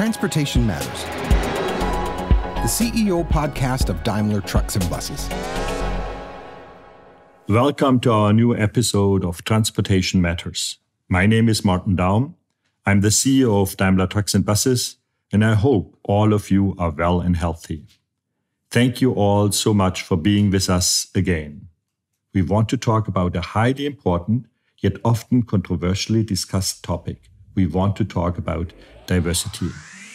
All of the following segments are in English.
Transportation Matters, the CEO podcast of Daimler Trucks and Buses. Welcome to our new episode of Transportation Matters. My name is Martin Daum. I'm the CEO of Daimler Trucks and Buses, and I hope all of you are well and healthy. Thank you all so much for being with us again. We want to talk about a highly important, yet often controversially discussed topic. We want to talk about diversity.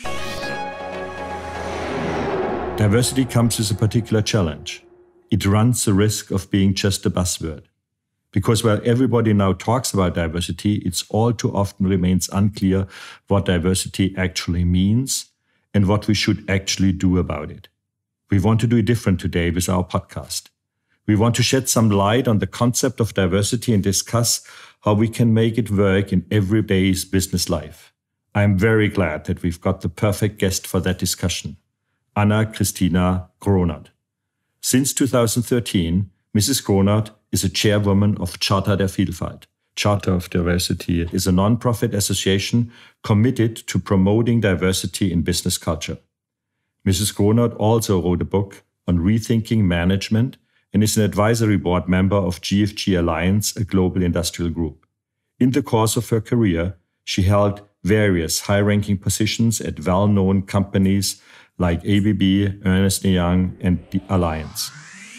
Diversity comes with a particular challenge. It runs the risk of being just a buzzword. Because while everybody now talks about diversity, it all too often remains unclear what diversity actually means and what we should actually do about it. We want to do it different today with our podcast. We want to shed some light on the concept of diversity and discuss how we can make it work in everyday's business life. I'm very glad that we've got the perfect guest for that discussion, Anna-Christina Gronert. Since 2013, Mrs. Gronert is a chairwoman of Charta der Vielfalt. Charter of Diversity is a non-profit association committed to promoting diversity in business culture. Mrs. Gronert also wrote a book on rethinking management and is an advisory board member of GFG Alliance, a global industrial group. In the course of her career, she held various high-ranking positions at well-known companies like ABB, Ernst & Young, and the Alliance.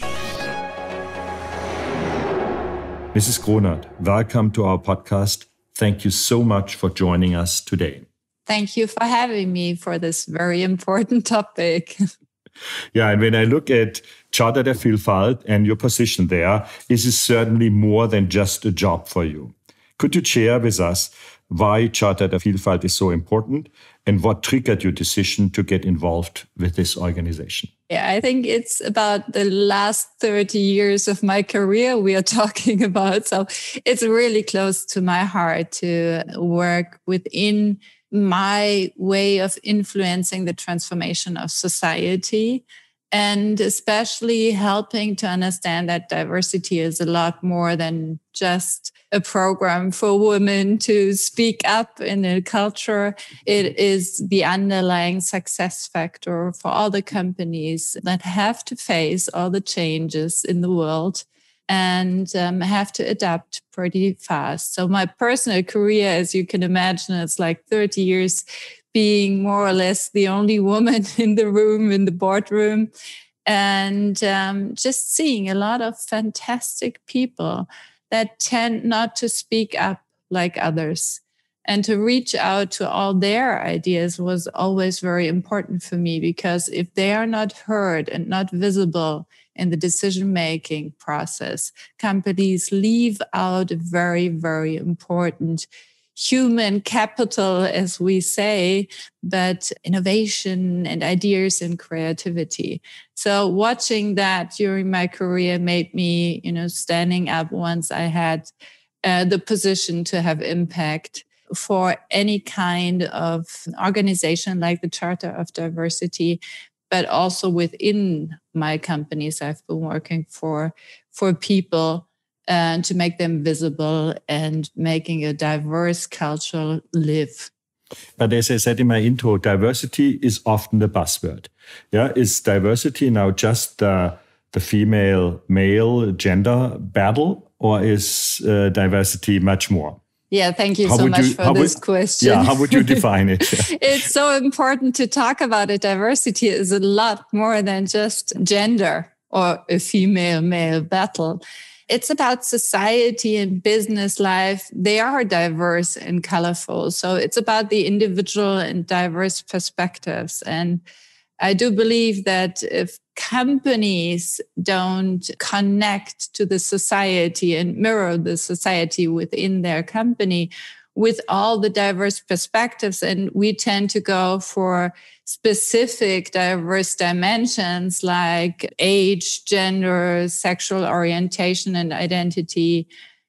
Mrs. Gronert, welcome to our podcast. Thank you so much for joining us today. Thank you for having me for this very important topic. Yeah, and when I look at Charta der Vielfalt and your position there, this is certainly more than just a job for you. Could you share with us why Charta der Vielfalt is so important and what triggered your decision to get involved with this organization? Yeah, I think it's about the last 30 years of my career we are talking about. So it's really close to my heart to work within my way of influencing the transformation of society, and especially helping to understand that diversity is a lot more than just a program for women to speak up in a culture. It is the underlying success factor for all the companies that have to face all the changes in the world and have to adapt pretty fast. So my personal career, as you can imagine, it's like 30 years being more or less the only woman in the room, in the boardroom, and just seeing a lot of fantastic people that tend not to speak up like others. And to reach out to all their ideas was always very important for me, because if they are not heard and not visible in the decision-making process, companies leave out a very, very important human capital, as we say, but innovation and ideas and creativity. So watching that during my career made me, standing up once I had the position to have impact for any kind of organization like the Charter of Diversity, but also within my companies I've been working for people and to make them visible and making a diverse culture live. But as I said in my intro, diversity is often the buzzword. Yeah, is diversity now just the female-male gender battle, or is diversity much more? Yeah, thank you so much for this question. Yeah, how would you define it? It's so important to talk about it. Diversity is a lot more than just gender or a female-male battle. It's about society and business life. They are diverse and colorful. So it's about the individual and diverse perspectives. And I do believe that if companies don't connect to the society and mirror the society within their company with all the diverse perspectives, and we tend to go for specific diverse dimensions like age, gender, sexual orientation and identity,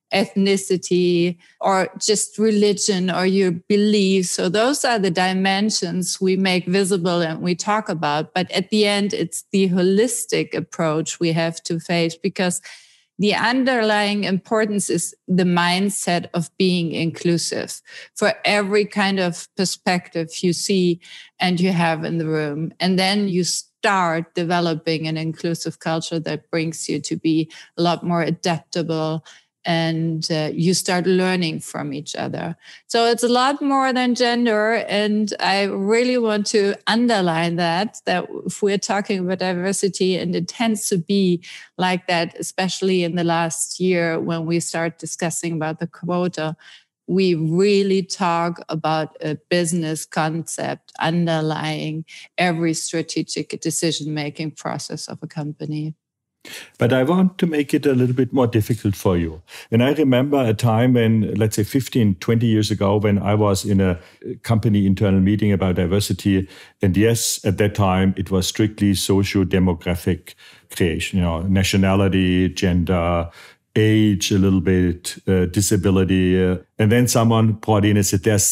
ethnicity, or just religion or your beliefs. So those are the dimensions we make visible and we talk about. But at the end, it's the holistic approach we have to face, because the underlying importance is the mindset of being inclusive for every kind of perspective you see and you have in the room. And then you start developing an inclusive culture that brings you to be a lot more adaptable, and you start learning from each other. So it's a lot more than gender. And I really want to underline that if we're talking about diversity, and it tends to be like that, especially in the last year when we start discussing about the quota, we really talk about a business concept underlying every strategic decision-making process of a company. But I want to make it a little bit more difficult for you. And I remember a time when, let's say 15, 20 years ago, when I was in a company internal meeting about diversity. And yes, at that time, it was strictly socio-demographic creation, nationality, gender, age, a little bit, disability. And then someone brought in and said, there's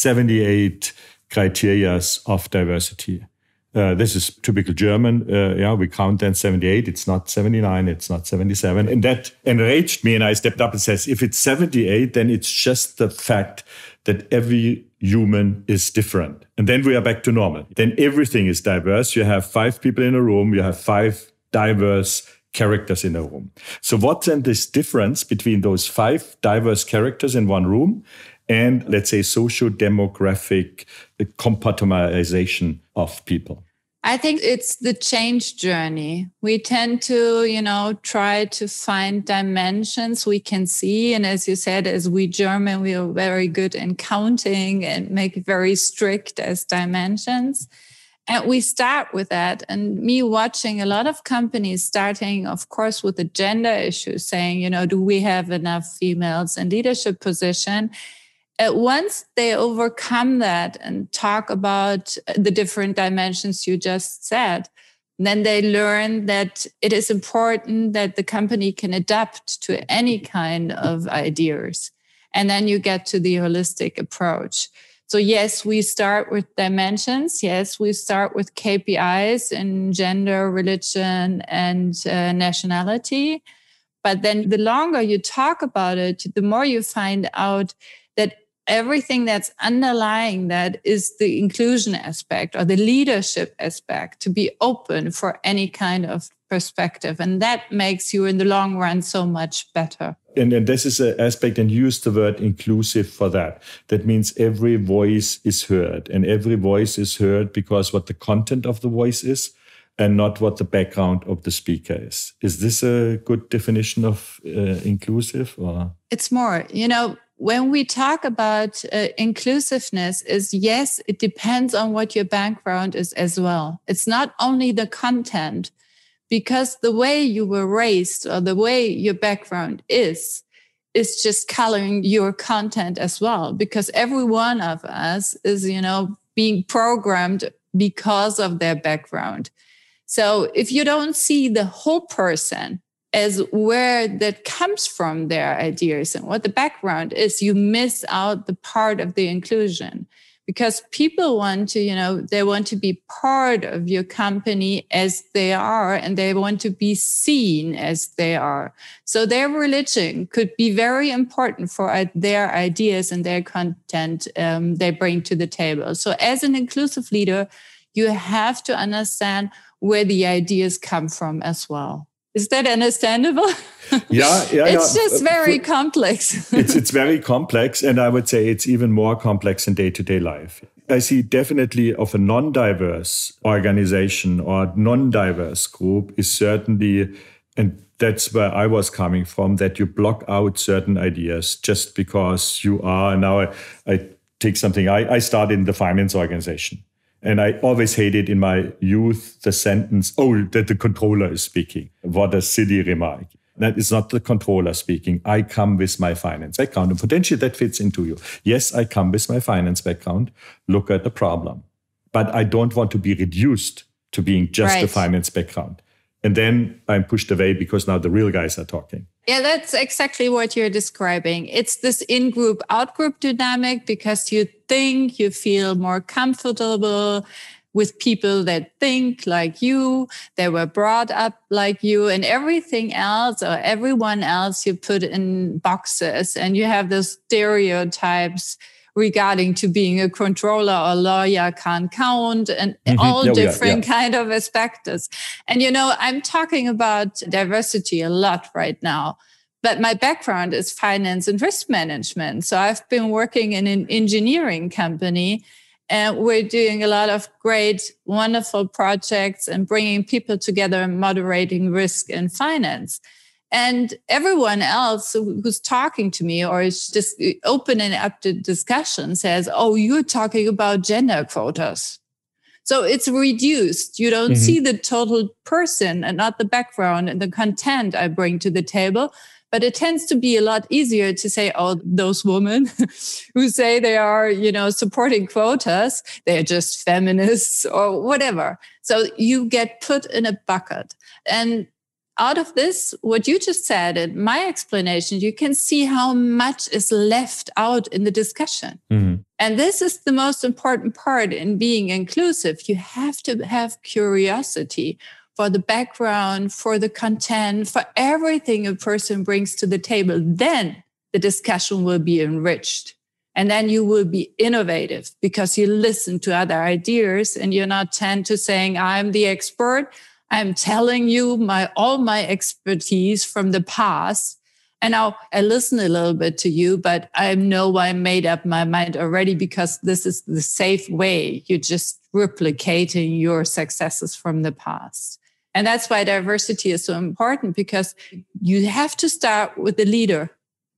78 criteria of diversity. This is typical German. We count then 78. It's not 79. It's not 77. And that enraged me. And I stepped up and said, if it's 78, then it's just the fact that every human is different. And then we are back to normal. Then everything is diverse. You have 5 people in a room. You have 5 diverse characters in a room. So what's then this difference between those 5 diverse characters in one room and, let's say, socio-demographic compartmentalization of people? I think it's the change journey. We tend to, try to find dimensions we can see. And as you said, as we German, we are very good in counting and make it very strict as dimensions. And we start with that. And me watching a lot of companies starting, of course, with the gender issue, saying, do we have enough females in leadership position? Once they overcome that and talk about the different dimensions you just said, then they learn that it is important that the company can adapt to any kind of ideas. And then you get to the holistic approach. So yes, we start with dimensions. Yes, we start with KPIs in gender, religion, and nationality. But then the longer you talk about it, the more you find out that everything that's underlying that is the inclusion aspect or the leadership aspect, to be open for any kind of perspective. And that makes you in the long run so much better. And this is an aspect, and use the word inclusive for that. That means every voice is heard, and every voice is heard because what the content of the voice is and not what the background of the speaker is. Is this a good definition of inclusive? Or? It's more, when we talk about inclusiveness is, yes, it depends on what your background is as well. It's not only the content, because the way you were raised or the way your background is just coloring your content as well. Because every one of us is, being programmed because of their background. So if you don't see the whole person as where that comes from, their ideas and what the background is, you miss out the part of the inclusion. Because people want to, they want to be part of your company as they are, and they want to be seen as they are. So their religion could be very important for their ideas and their content they bring to the table. So as an inclusive leader, you have to understand where the ideas come from as well. Is that understandable? Yeah. It's just very complex. It's very complex. And I would say it's even more complex in day-to-day life. I see definitely of a non-diverse organization or non-diverse group is certainly, and that's where I was coming from, that you block out certain ideas just because you are. Now I take something. I started in the finance organization. And I always hated in my youth the sentence, that the controller is speaking. What a silly remark. That is not the controller speaking. I come with my finance background. And potentially that fits into you. Yes, I come with my finance background. Look at the problem. But I don't want to be reduced to being just a finance background. And then I'm pushed away because now the real guys are talking. Yeah, that's exactly what you're describing. It's this in-group, out-group dynamic because you think you feel more comfortable with people that think like you, they were brought up like you, and everything else or everyone else you put in boxes, and you have those stereotypes regarding to being a controller or lawyer can't count, and all different kind of aspects. And, I'm talking about diversity a lot right now, but my background is finance and risk management. So I've been working in an engineering company, and we're doing a lot of great, wonderful projects and bringing people together and moderating risk in finance. And everyone else who's talking to me or is just opening up the discussion says, oh, you're talking about gender quotas. So it's reduced. You don't see the total person and not the background and the content I bring to the table. But it tends to be a lot easier to say, oh, those women who say they are, supporting quotas, they're just feminists or whatever. So you get put in a bucket. And out of this, what you just said, in my explanation, you can see how much is left out in the discussion. Mm-hmm. And this is the most important part in being inclusive. You have to have curiosity for the background, for the content, for everything a person brings to the table. Then the discussion will be enriched. And then you will be innovative because you listen to other ideas and you're not tend to saying, I'm the expert. I'm telling you all my expertise from the past. And now I listen a little bit to you, but I know I made up my mind already because this is the safe way. You're just replicating your successes from the past. And that's why diversity is so important, because you have to start with the leader.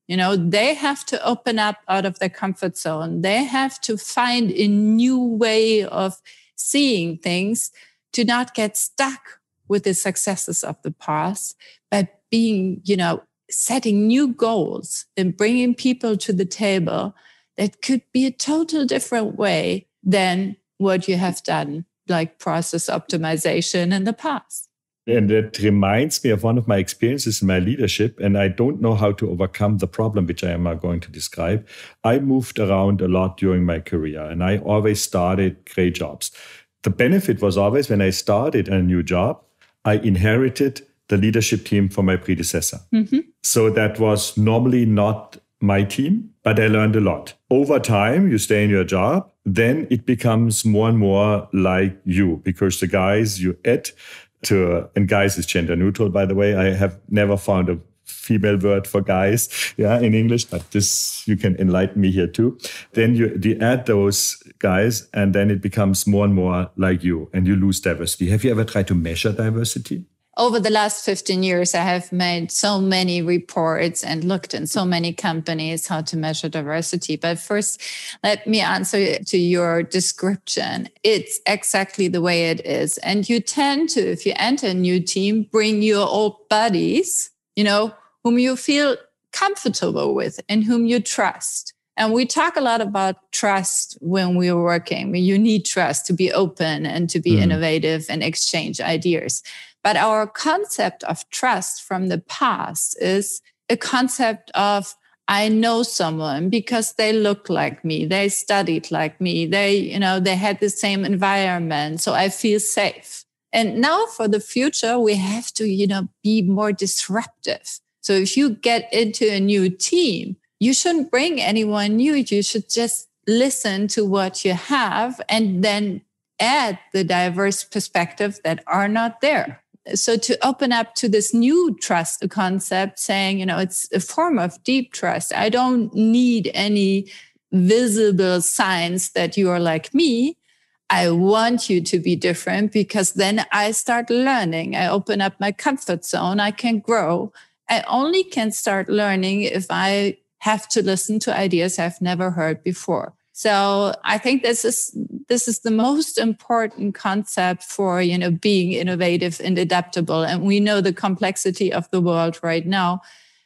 They have to open up out of their comfort zone. They have to find a new way of seeing things to not get stuck with the successes of the past, but being, setting new goals and bringing people to the table that could be a total different way than what you have done, like process optimization in the past. And it reminds me of one of my experiences in my leadership, and I don't know how to overcome the problem, which I am going to describe. I moved around a lot during my career, and I always started great jobs. The benefit was always when I started a new job, I inherited the leadership team from my predecessor. Mm-hmm. So that was normally not my team, but I learned a lot. Over time, you stay in your job, then it becomes more and more like you, because the guys you add to, and guys is gender neutral, by the way. I have never found a female word for guys, in English, but this, you can enlighten me here too. Then you add those guys, and then it becomes more and more like you, and you lose diversity. Have you ever tried to measure diversity? Over the last 15 years, I have made so many reports and looked in so many companies how to measure diversity. But first, let me answer to your description. It's exactly the way it is. And you tend to, if you enter a new team, bring your old buddies, whom you feel comfortable with and whom you trust. And we talk a lot about trust when we're working. You need trust to be open and to be innovative and exchange ideas. But our concept of trust from the past is a concept of, I know someone because they look like me, they studied like me, they had the same environment, so I feel safe. And now for the future, we have to, be more disruptive. So if you get into a new team, you shouldn't bring anyone new. You should just listen to what you have and then add the diverse perspectives that are not there. So to open up to this new trust concept, saying, it's a form of deep trust. I don't need any visible signs that you are like me. I want you to be different because then I start learning. I open up my comfort zone. I can grow. I only can start learning if I have to listen to ideas I've never heard before. So I think this is the most important concept for, being innovative and adaptable. And we know the complexity of the world right now.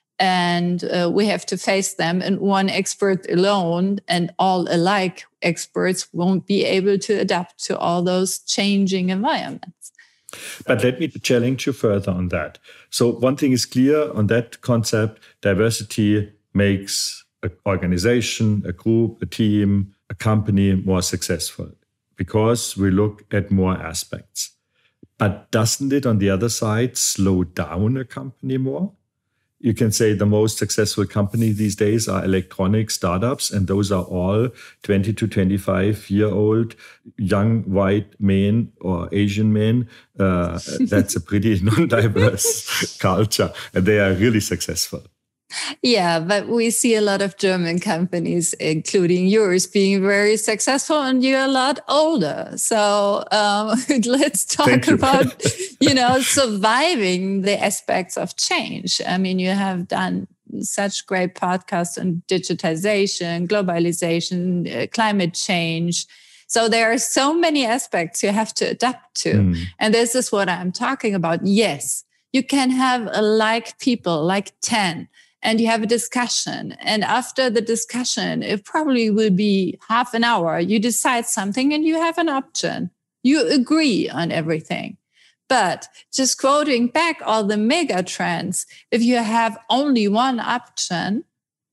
And we have to face them. And one expert alone and all alike experts won't be able to adapt to all those changing environments. But let me challenge you further on that. So one thing is clear on that concept: diversity makes an organization, a group, a team, a company more successful. because we look at more aspects. But doesn't it, on the other side, slow down a company more? You can say the most successful company these days are electronic startups, and those are all 20 to 25-year-old young white men or Asian men. That's a pretty non-diverse culture, and they are really successful. Yeah, but we see a lot of German companies, including yours, being very successful, and you're a lot older. So let's talk about, surviving the aspects of change. I mean, you have done such great podcasts on digitization, globalization, climate change. So there are so many aspects you have to adapt to. And this is what I'm talking about. Yes, you can have people, like 10, and you have a discussion. And after the discussion, it probably will be half an hour. You decide something and you have an option. You agree on everything. But just quoting back all the mega trends, if you have only one option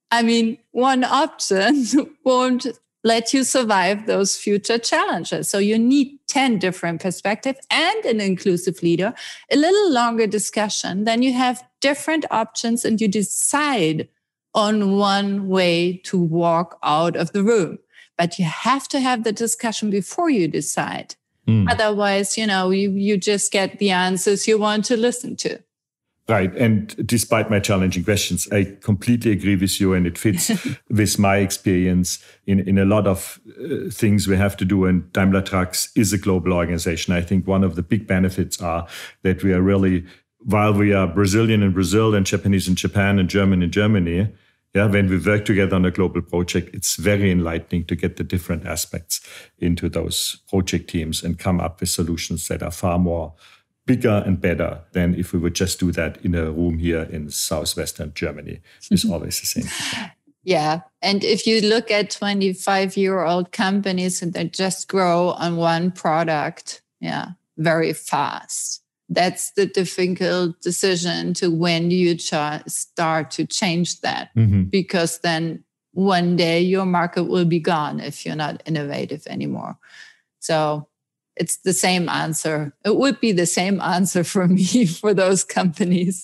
won't let you survive those future challenges. So you need 10 different perspectives and an inclusive leader, a little longer discussion. Then you have different options and you decide on one way to walk out of the room. But you have to have the discussion before you decide. Otherwise, you just get the answers you want to listen to. Right. And despite my challenging questions, I completely agree with you, and it fits with my experience in a lot of things we have to do. And Daimler Trucks is a global organization. I think one of the big benefits are that we are really, while we are Brazilian in Brazil and Japanese in Japan and German in Germany, when we work together on a global project, it's very enlightening to get the different aspects into those project teams and come up with solutions that are far more bigger and better than if we would just do that in a room here in southwestern Germany. It's always the same. Yeah. And if you look at 25-year-old companies and they just grow on one product, very fast. That's the difficult decision to when you start to change that. Because then one day your market will be gone if you're not innovative anymore. So it's the same answer. It would be the same answer for me for those companies.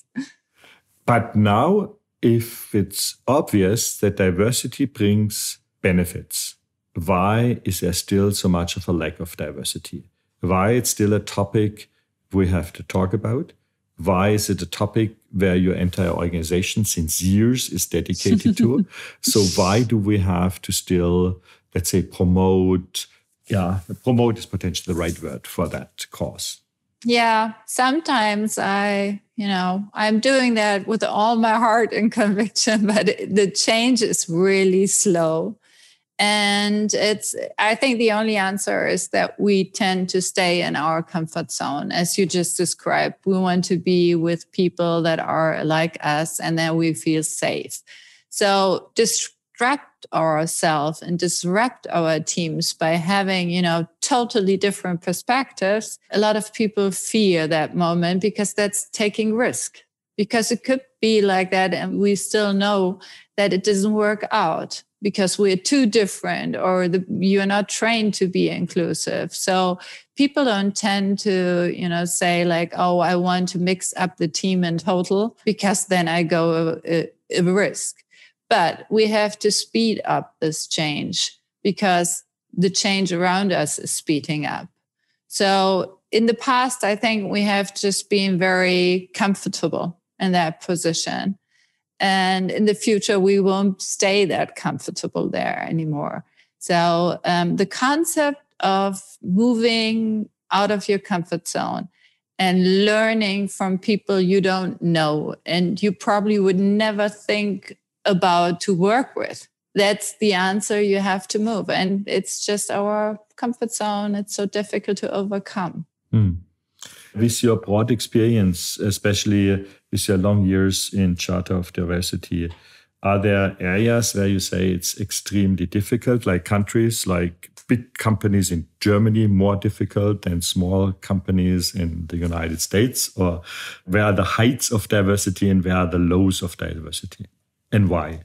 But now, if it's obvious that diversity brings benefits, why is there still so much of a lack of diversity? Why it's still a topic we have to talk about? Why is it a topic where your entire organization since years is dedicated to? So why do we have to still, let's say, promote is potentially the right word for that cause. Yeah, sometimes I'm doing that with all my heart and conviction, but the change is really slow. And I think the only answer is that we tend to stay in our comfort zone. As you just described, we want to be with people that are like us, and then we feel safe. So distract ourselves and disrupt our teams by having, totally different perspectives. A lot of people fear that moment because that's taking risk, because it could be like that. And we still know that it doesn't work out because we're too different, or you're not trained to be inclusive. So people don't tend to, say like, oh, I want to mix up the team in total because then I go a risk. But we have to speed up this change because the change around us is speeding up. So in the past, I think we have just been very comfortable in that position. And in the future, we won't stay that comfortable there anymore. So the concept of moving out of your comfort zone and learning from people you don't know and you probably would never think about to work with, that's the answer. You have to move. And it's just our comfort zone. It's so difficult to overcome. With your broad experience, especially with your long years in Charter of Diversity, are there areas where you say it's extremely difficult, like countries, like big companies in Germany more difficult than small companies in the United States? Or where are the heights of diversity and where are the lows of diversity? And why?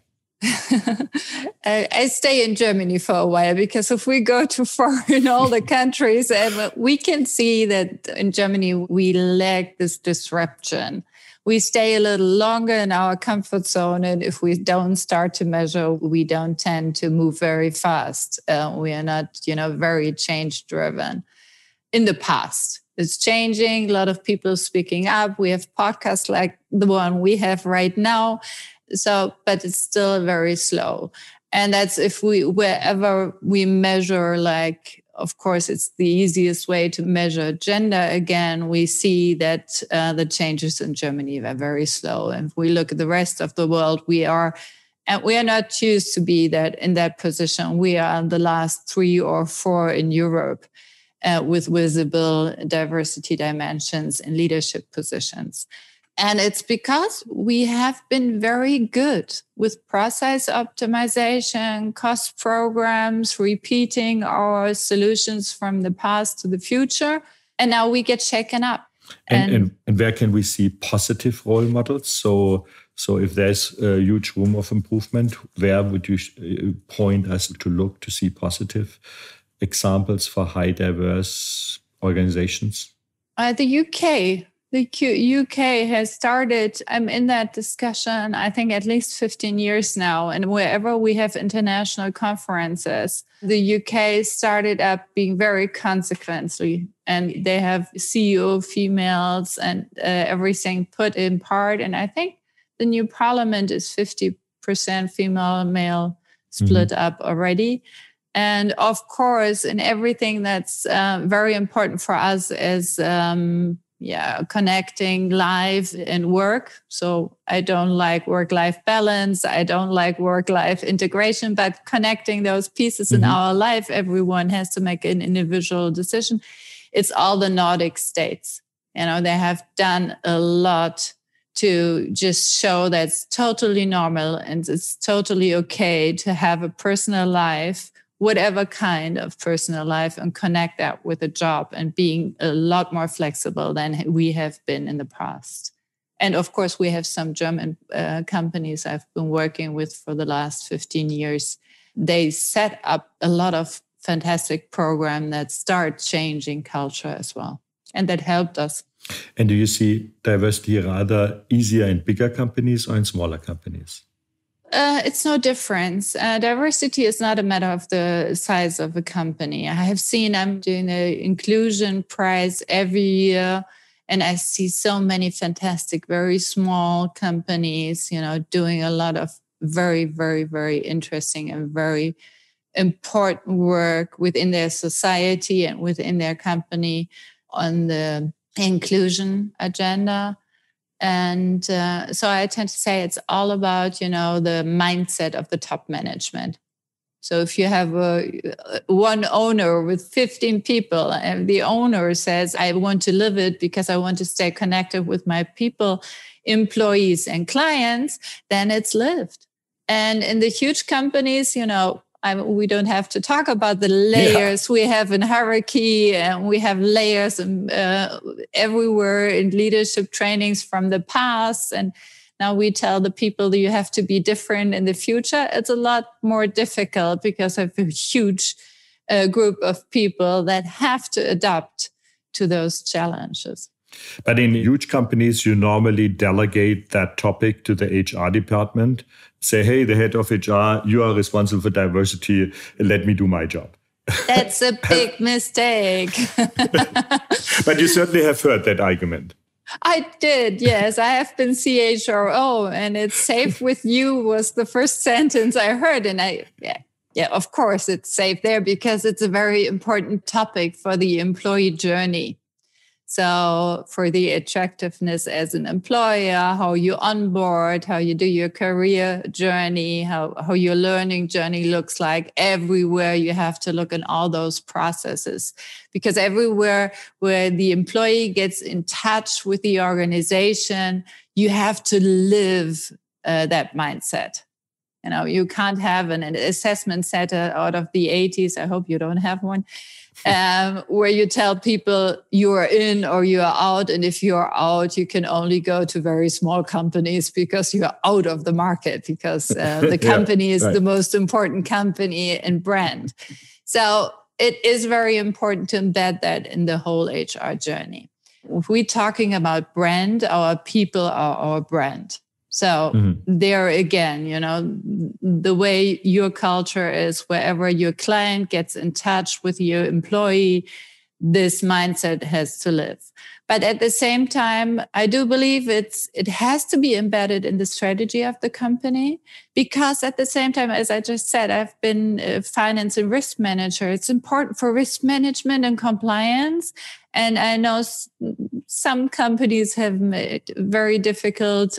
I stay in Germany for a while, because if we go too far in all the countries, we can see that in Germany, we lack this disruption. We stay a little longer in our comfort zone. And if we don't start to measure, we don't tend to move very fast. We are not, very change driven. In the past, it's changing. A lot of people speaking up. We have podcasts like the one we have right now. But it's still very slow. And that's wherever we measure, of course, it's the easiest way to measure gender. Again, we see that the changes in Germany are very slow. And if we look at the rest of the world, we are not used to be in that position. We are in the last 3 or 4 in Europe with visible diversity dimensions in leadership positions. And it's because we have been very good with process optimization, cost programs, repeating our solutions from the past to the future. And now we get shaken up. And where can we see positive role models? So if there's a huge room of improvement, where would you point us to look to see positive examples for high diverse organizations? The UK. The UK has started, I'm in that discussion, I think at least 15 years now. And wherever we have international conferences, the UK started up being very consequently. And they have CEO females and everything put in part. And I think the new parliament is 50% female, male split up already. And of course, in everything that's very important for us is connecting life and work. So I don't like work-life balance. I don't like work-life integration, but connecting those pieces in our life, everyone has to make an individual decision. It's all the Nordic states. They have done a lot to just show that it's totally normal and it's totally okay to have a personal life, whatever kind of personal life, and connect that with a job, and being a lot more flexible than we have been in the past. And of course, we have some German companies I've been working with for the last 15 years. They set up a lot of fantastic programs that start changing culture as well. And that helped us. And do you see diversity rather easier in bigger companies or in smaller companies? It's no difference. Diversity is not a matter of the size of a company. I'm doing the Inclusion Prize every year, and I see so many fantastic, very small companies, doing a lot of very, very, very interesting and very important work within their society and within their company on the inclusion agenda. And so I tend to say it's all about, the mindset of the top management. So if you have one owner with 15 people and the owner says, I want to live it because I want to stay connected with my people, employees and clients, then it's lived. And in the huge companies, we don't have to talk about the layers we have in hierarchy, and we have layers everywhere in leadership trainings from the past. And now we tell the people that you have to be different in the future. It's a lot more difficult because of a huge group of people that have to adapt to those challenges. But in huge companies, you normally delegate that topic to the HR department. Say, hey, the head of HR, you are responsible for diversity. Let me do my job. That's a big mistake. But you certainly have heard that argument. I did, yes. I have been CHRO, and it's safe with you was the first sentence I heard. And of course, it's safe there because it's a very important topic for the employee journey. So for the attractiveness as an employer, how you onboard, how you do your career journey, how your learning journey looks like, everywhere you have to look at all those processes. Because everywhere where the employee gets in touch with the organization, you have to live that mindset. You can't have an assessment center out of the 80s. I hope you don't have one, where you tell people you are in or you are out. And if you are out, you can only go to very small companies because you are out of the market, because the company is the most important company and brand. So it is very important to embed that in the whole HR journey. If we're talking about brand, our people are our brand. So there again, the way your culture is, wherever your client gets in touch with your employee, this mindset has to live. But at the same time, I do believe it has to be embedded in the strategy of the company, because at the same time, as I just said, I've been a finance and risk manager. It's important for risk management and compliance. And I know some companies have made very difficult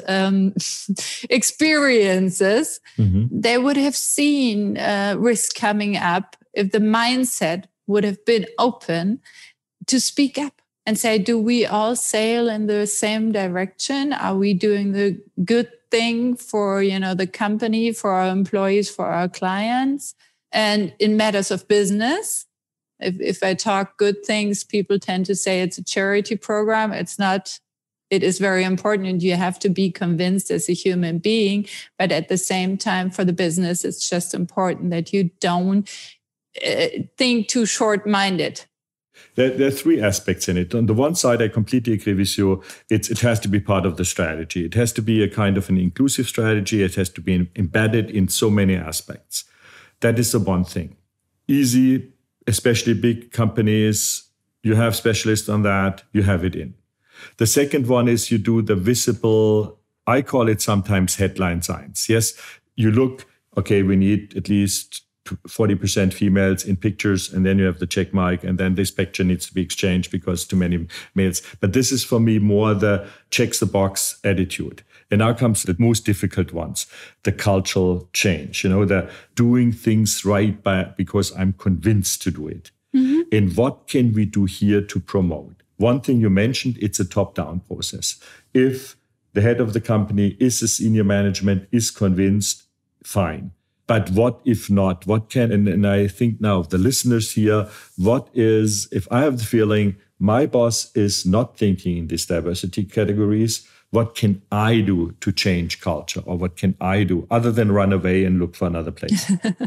experiences. They would have seen risk coming up if the mindset would have been open to speak up and say, do we all sail in the same direction? Are we doing the good thing for, the company, for our employees, for our clients? And in matters of business, if I talk good things, people tend to say it's a charity program. It's not. It is very important, and you have to be convinced as a human being. But at the same time, for the business, it's just important that you don't think too short-minded. There are three aspects in it. On the one side, I completely agree with you. It has to be part of the strategy. It has to be a kind of an inclusive strategy. It has to be embedded in so many aspects. That is the one thing. Easy, especially big companies, you have specialists on that, you have it in. The second one is you do the visible, I call it sometimes headline science. Yes, you look, okay, we need at least 40% females in pictures, and then you have the check mark, and then this picture needs to be exchanged because too many males. But this is for me more the checks the box attitude. And now comes the most difficult ones, the cultural change, the doing things right because I'm convinced to do it. And what can we do here to promote? One thing you mentioned, it's a top-down process. If the head of the company is a senior management, is convinced, fine. But what if not? What can, and I think now the listeners here, what is, if I have the feeling my boss is not thinking in these diversity categories, what can I do to change culture? Or what can I do other than run away and look for another place?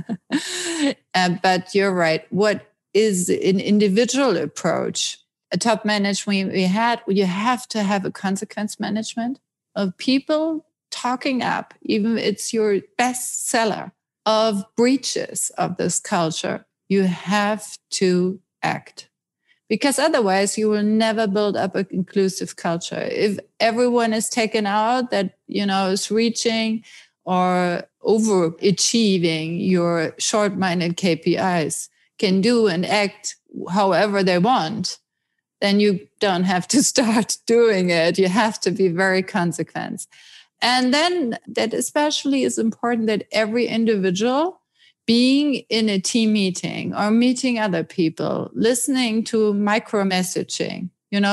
But you're right. What is an individual approach? A top management you have to have a consequence management of people talking up, even if it's your best seller, of breaches of this culture. You have to act, because otherwise you will never build up an inclusive culture. If everyone is taken out that, is reaching or overachieving your short-minded KPIs, can do and act however they want, then you don't have to start doing it. You have to be very consequent. And then that especially is important that every individual being in a team meeting or meeting other people, listening to micro messaging,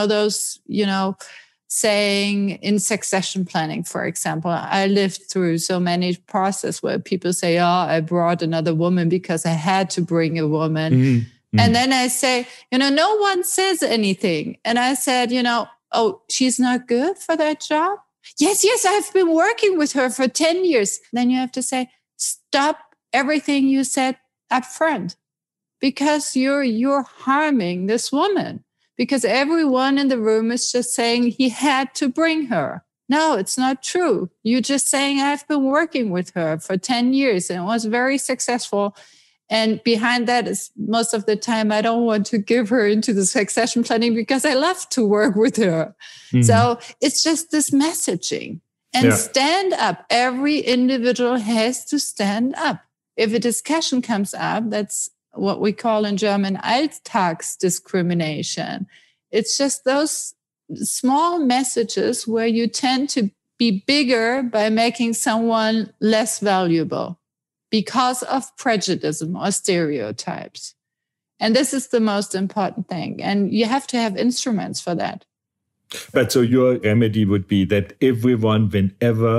saying in succession planning, for example, I lived through so many processes where people say, I brought another woman because I had to bring a woman. Mm-hmm. And then I say, no one says anything. And I said, she's not good for that job. Yes, I've been working with her for 10 years. Then you have to say, stop everything you said up front, because you're harming this woman, because everyone in the room is just saying he had to bring her. No, it's not true. You're just saying I've been working with her for 10 years and it was very successful. And behind that is most of the time, I don't want to give her into the succession planning because I love to work with her. Mm-hmm. So it's just this messaging and stand up. Every individual has to stand up. If a discussion comes up, that's what we call in German Alltagsdiskrimination. It's just those small messages where you tend to be bigger by making someone less valuable because of prejudice or stereotypes. And this is the most important thing. And you have to have instruments for that. But so your remedy would be that everyone, whenever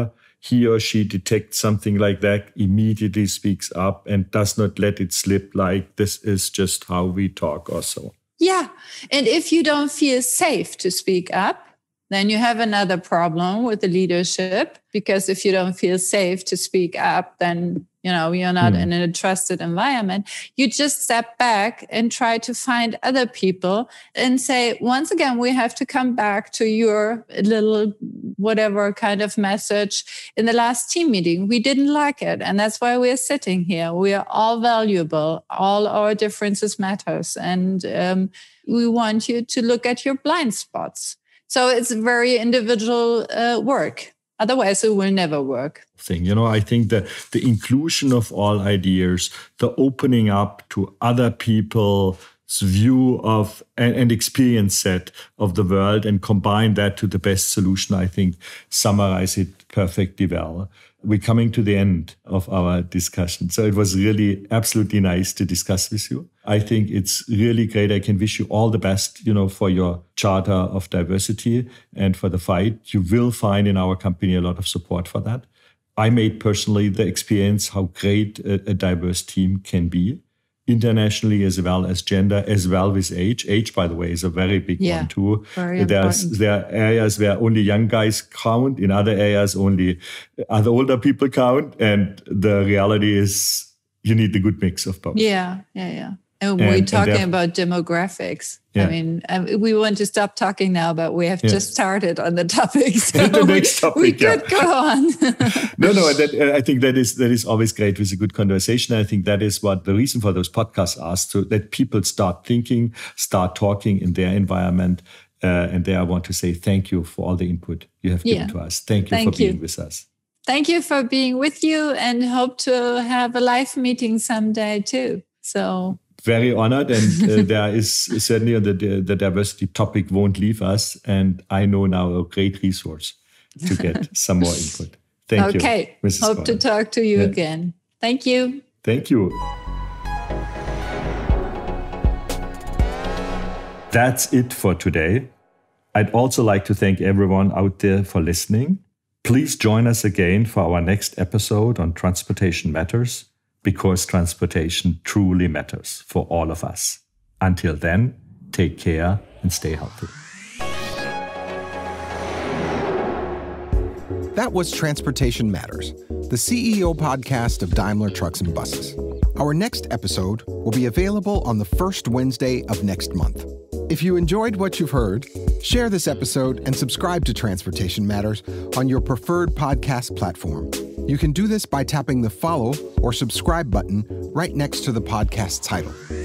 he or she detects something like that, immediately speaks up and does not let it slip like this is just how we talk or so. Yeah. And if you don't feel safe to speak up, then you have another problem with the leadership, because if you don't feel safe to speak up, then you're not in a trusted environment. You just step back and try to find other people and say, once again, we have to come back to your little whatever kind of message in the last team meeting. We didn't like it. And that's why we're sitting here. We are all valuable. All our differences matters. And we want you to look at your blind spots. So it's very individual work. Otherwise, it will never work. I think that the inclusion of all ideas, the opening up to other people's view of and experience set of the world and combine that to the best solution, I think summarize it perfectly well. We're coming to the end of our discussion. So it was really absolutely nice to discuss with you. I think it's really great. I can wish you all the best, for your charter of diversity and for the fight. You will find in our company a lot of support for that. I made personally the experience how great a diverse team can be, internationally as well as gender, as well with age. Age, by the way, is a very big one too. There are areas where only young guys count. In other areas, only other older people count. And the reality is you need the good mix of both. Yeah. And we're talking about demographics. Yeah. I mean, we want to stop talking now, but we have just started on the topic. So the next topic, we could go on. No, I think that is always great with a good conversation. I think that is what the reason for those podcasts are, so that people start thinking, start talking in their environment. And there I want to say thank you for all the input you have given to us. Thank you for being with us. Thank you for being with you, and hope to have a live meeting someday too. So very honored, and there is certainly the diversity topic won't leave us. And I know now a great resource to get some more input. Thank you. Okay. Hope to talk to you again. Thank you. Thank you. That's it for today. I'd also like to thank everyone out there for listening. Please join us again for our next episode on Transportation Matters, because transportation truly matters for all of us. Until then, take care and stay healthy. That was Transportation Matters, the CEO podcast of Daimler Trucks and Buses. Our next episode will be available on the first Wednesday of next month. If you enjoyed what you've heard, share this episode and subscribe to Transportation Matters on your preferred podcast platform. You can do this by tapping the follow or subscribe button right next to the podcast title.